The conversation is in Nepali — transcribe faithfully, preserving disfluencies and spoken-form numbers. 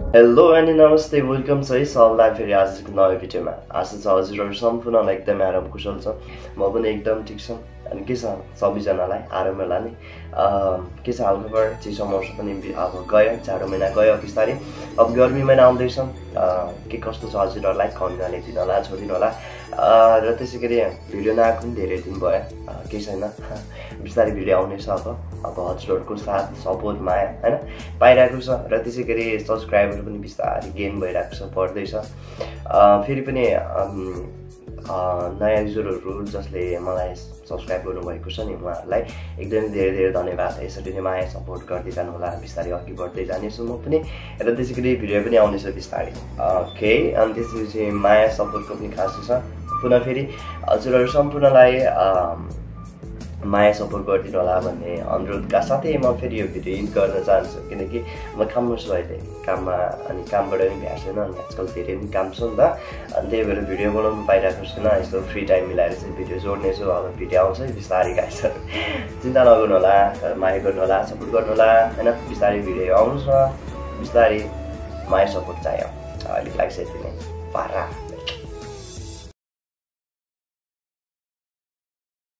हेलो अनि नमस्ते वेलकम छ है सबलाई फेरि आजको नयाँ भिडियोमा। आशा छ हजुरहरू सम्पूर्णलाई एकदमै आराम कुशल छ। म पनि एकदम ठिक छु। अनि के छ सबैजनालाई आराम होला नि। के छ हालखबर? चिसो मौसम पनि अब गयो, जाडो महिना गयो बिस्तारै। अब गर्मी महिना आउँदैछ। के कस्तो छ हजुरहरूलाई कमेन्टमा लेखिदिनु होला, छोडिदिनु होला। र त्यसै गरी भिडियो नआएको पनि धेरै दिन भयो, केही छैन, बिस्तारै भिडियो आउनेछ। अब अब हजुरहरूको साथ सपोर्ट माया हैन पाइरहेको छ र त्यसै गरी सब्सक्राइबर पनि बिस्तारै गेन भइरहेको छ, बढ्दैछ। फेरि पनि नयाँ युजरहरू जसले मलाई सब्सक्राइब गर्नुभएको छ नि उहाँहरूलाई एकदमै धेरै धेरै धन्यवाद। यसरी नै माया सपोर्ट गर्दै जानु होला, बिस्तारै अघि बढ्दै जानेछु म पनि र त्यसै गरी भिडियो पनि आउनेछ बिस्तारै। ओके, अनि त्यसपछि माया सपोर्टको पनि खास छ। पुनः फेरि हजुरहरू सम्पूर्णलाई माया सपोर्ट गरिदिनु होला भन्ने अनुरोधका साथै म फेरि यो भिडियो एडिट गर्न चाहन्छु, किनकि म काममा छु अहिले, काममा अनि कामबाट पनि भ्याएको छैन। अनि आजकल धेरै पनि काम छ नि त, अनि त्यही भएर भिडियो बनाउनु पाइरहेको छैन। यस्तो फ्री टाइम मिलाएर चाहिँ भिडियो जोड्नेछु। अब भिडियो आउँछ बिस्तारै गाइस, चिन्ता नगर्नु होला, माया गर्नु होला, सपोर्ट गर्नु होला होइन। बिस्तारै भिडियो आउँछ, बिस्तारै माया सपोर्ट चाहियो। अहिलेको लागि चाहिँ यति नै पारा।